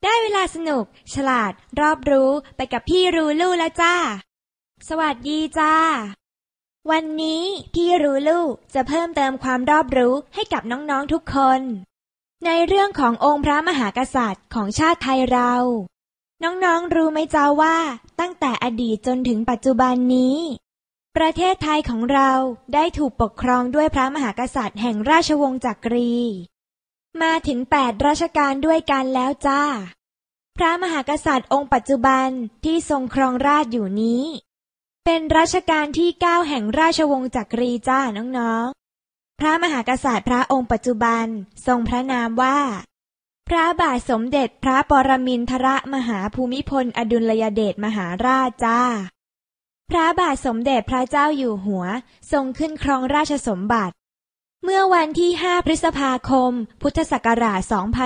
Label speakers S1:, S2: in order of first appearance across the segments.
S1: ได้เวลาสนุกฉลาดรอบรู้ไปกับพี่รูลู่แล้วจ้าสวัสดีจ้าวันนี้พี่รูลู่จะเพิ่มเติมความรอบรู้ให้กับน้องๆทุกคนในเรื่องขององค์พระมหากษัตริย์ของชาติไทยเราน้องๆรู้ไหมจ้าว่าตั้งแต่อดีตจนถึงปัจจุบันนี้ประเทศไทยของเราได้ถูกปกครองด้วยพระมหากษัตริย์แห่งราชวงศ์จักรีมาถึง8รัชกาลด้วยกันแล้วจ้าพระมหากษัตริย์องค์ปัจจุบันที่ทรงครองราชย์อยู่นี้เป็นรัชกาลที่9แห่งราชวงศ์จักรีจ้าน้องๆพระมหากษัตริย์พระองค์ปัจจุบันทรงพระนามว่าพระบาทสมเด็จพระปรมินทรมหาภูมิพลอดุลยเดชมหาราชจ้าพระบาทสมเด็จพระเจ้าอยู่หัวทรงขึ้นครองราชสมบัติเมื่อวันที่5พฤษภาคมพุทธศักราช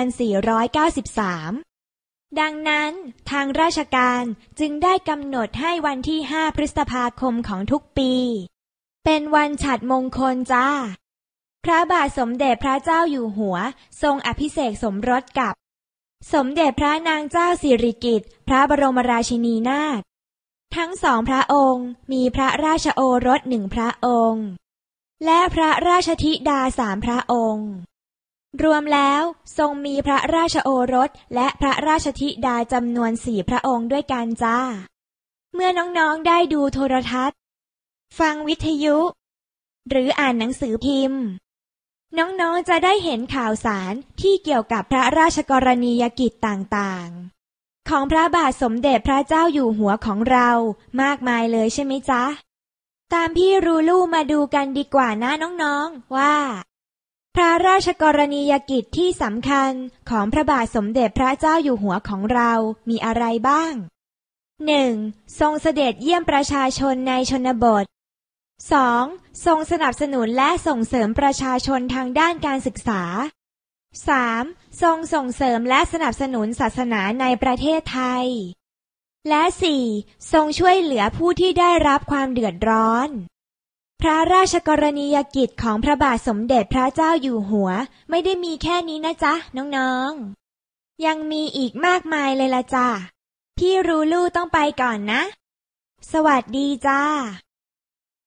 S1: 2493ดังนั้นทางราชการจึงได้กำหนดให้วันที่5พฤษภาคมของทุกปีเป็นวันฉัตรมงคลจ้าพระบาทสมเด็จพระเจ้าอยู่หัวทรงอภิเษกสมรสกับสมเด็จพระนางเจ้าสิริกิติ์พระบรมราชินีนาถทั้งสองพระองค์มีพระราชโอรส1พระองค์และพระราชธิดา3พระองค์รวมแล้วทรงมีพระราชโอรสและพระราชธิดาจำนวน4พระองค์ด้วยกันจ้าเมื่อน้องๆได้ดูโทรทัศน์ฟังวิทยุหรืออ่านหนังสือพิมพ์น้องๆจะได้เห็นข่าวสารที่เกี่ยวกับพระราชกรณียกิจต่างๆของพระบาทสมเด็จพระเจ้าอยู่หัวของเรามากมายเลยใช่ไหมจ๊ะตามพี่รูลู่มาดูกันดีกว่านะน้องๆว่าพระราชกรณียกิจที่สำคัญของพระบาทสมเด็จพระเจ้าอยู่หัวของเรามีอะไรบ้าง 1. ทรงเสด็จเยี่ยมประชาชนในชนบท 2. ทรงสนับสนุนและส่งเสริมประชาชนทางด้านการศึกษา 3. ทรงส่งเสริมและสนับสนุนศาสนาในประเทศไทยและ 4. ทรงช่วยเหลือผู้ที่ได้รับความเดือดร้อนพระราชกรณียกิจของพระบาทสมเด็จพระเจ้าอยู่หัวไม่ได้มีแค่นี้นะจ๊ะน้องๆยังมีอีกมากมายเลยละจ้ะพี่รูลู่ต้องไปก่อนนะสวัสดีจ้า